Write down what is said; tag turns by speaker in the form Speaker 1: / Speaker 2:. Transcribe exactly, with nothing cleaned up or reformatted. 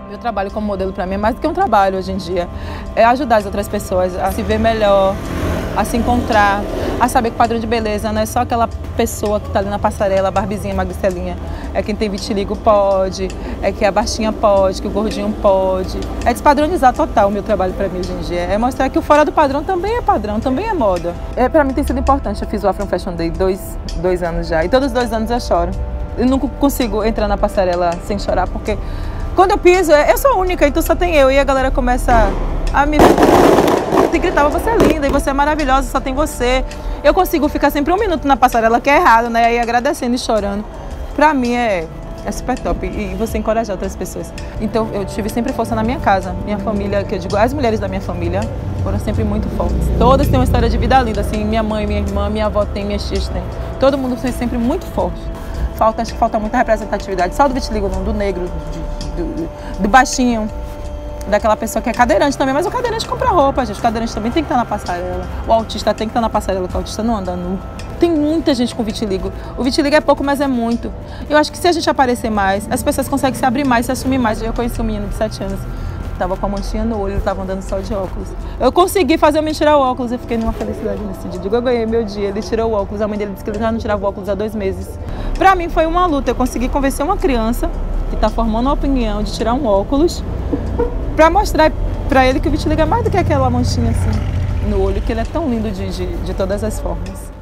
Speaker 1: Meu trabalho como modelo para mim é mais do que um trabalho hoje em dia. É ajudar as outras pessoas a se ver melhor, a se encontrar, a saber que o padrão de beleza não é só aquela pessoa que está ali na passarela, barbizinha, magricelinha. É quem tem vitiligo pode, é que a baixinha pode, que o gordinho pode. É despadronizar total o meu trabalho para mim hoje em dia. É mostrar que o fora do padrão também é padrão, também é moda. É, para mim tem sido importante. Eu fiz o Afro Fashion Day dois, dois anos já e todos os dois anos eu choro. Eu nunca consigo entrar na passarela sem chorar, porque quando eu piso, eu sou única, então só tem eu. E a galera começa a me gritar, você é linda e você é maravilhosa, só tem você. Eu consigo ficar sempre um minuto na passarela, que é errado, né? Aí agradecendo e chorando. Pra mim é, é super top. E você encorajar outras pessoas. Então eu tive sempre força na minha casa. Minha família, que eu digo, as mulheres da minha família foram sempre muito fortes. Todas têm uma história de vida linda, assim. Minha mãe, minha irmã, minha avó tem, minhas tias têm. Todo mundo foi sempre muito forte. Falta, acho que falta muita representatividade. Só do vitiligo, não, do negro, do, do, do baixinho, daquela pessoa que é cadeirante também. Mas o cadeirante compra roupa, gente. O cadeirante também tem que estar na passarela. O autista tem que estar na passarela, porque o autista não anda nu. Tem muita gente com vitiligo. O vitiligo é pouco, mas é muito. Eu acho que se a gente aparecer mais, as pessoas conseguem se abrir mais, se assumir mais. Eu conheci um menino de sete anos. Tava com a manchinha no olho, ele tava andando só de óculos. Eu consegui fazer o menino tirar o óculos, eu fiquei numa felicidade nesse dia. Eu ganhei meu dia, ele tirou o óculos, a mãe dele disse que ele já não tirava o óculos há dois meses. Pra mim foi uma luta, eu consegui convencer uma criança que tá formando uma opinião de tirar um óculos pra mostrar pra ele que o vitiligo é mais do que aquela manchinha assim no olho, que ele é tão lindo de, de, de todas as formas.